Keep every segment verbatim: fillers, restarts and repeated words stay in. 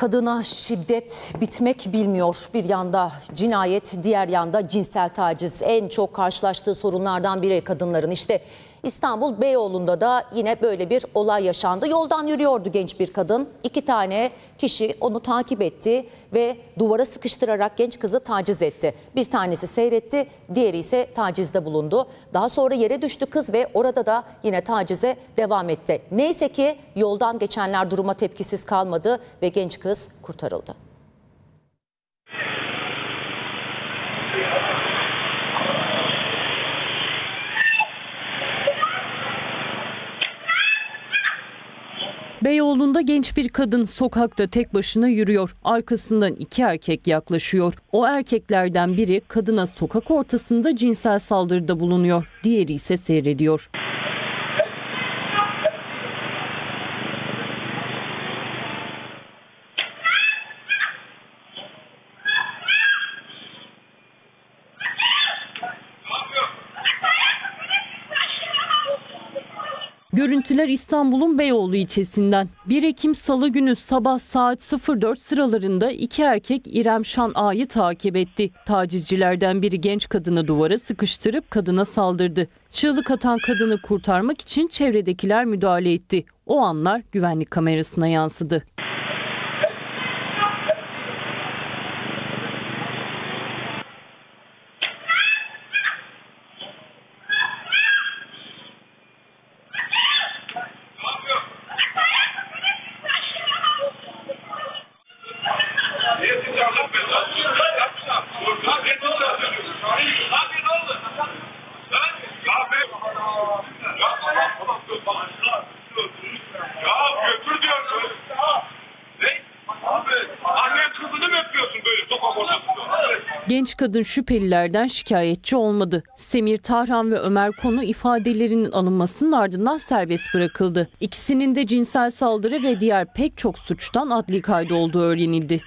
Kadına şiddet bitmek bilmiyor. Bir yanda cinayet, diğer yanda cinsel taciz. En çok karşılaştığı sorunlardan biri kadınların. İşte İstanbul Beyoğlu'nda da yine böyle bir olay yaşandı. Yoldan yürüyordu genç bir kadın. İki tane kişi onu takip etti ve duvara sıkıştırarak genç kızı taciz etti. Bir tanesi seyretti, diğeri ise tacizde bulundu. Daha sonra yere düştü kız ve orada da yine tacize devam etti. Neyse ki yoldan geçenler duruma tepkisiz kalmadı ve genç kız kurtarıldı. Beyoğlu'nda genç bir kadın sokakta tek başına yürüyor. Arkasından iki erkek yaklaşıyor. O erkeklerden biri kadına sokak ortasında cinsel saldırıda bulunuyor. Diğeri ise seyrediyor. Görüntüler İstanbul'un Beyoğlu ilçesinden. bir Ekim Salı günü sabah saat sıfır dört sıralarında iki erkek İrem Şan A'yı takip etti. Tacizcilerden biri genç kadını duvara sıkıştırıp kadına saldırdı. Çığlık atan kadını kurtarmak için çevredekiler müdahale etti. O anlar güvenlik kamerasına yansıdı. Genç kadın şüphelilerden şikayetçi olmadı. Semir Tahran ve Ömer Konu ifadelerinin alınmasının ardından serbest bırakıldı. İkisinin de cinsel saldırı ve diğer pek çok suçtan adli kaydı olduğu öğrenildi.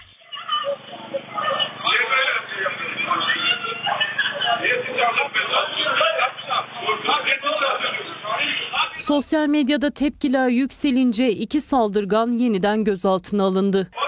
Sosyal medyada tepkiler yükselince iki saldırgan yeniden gözaltına alındı.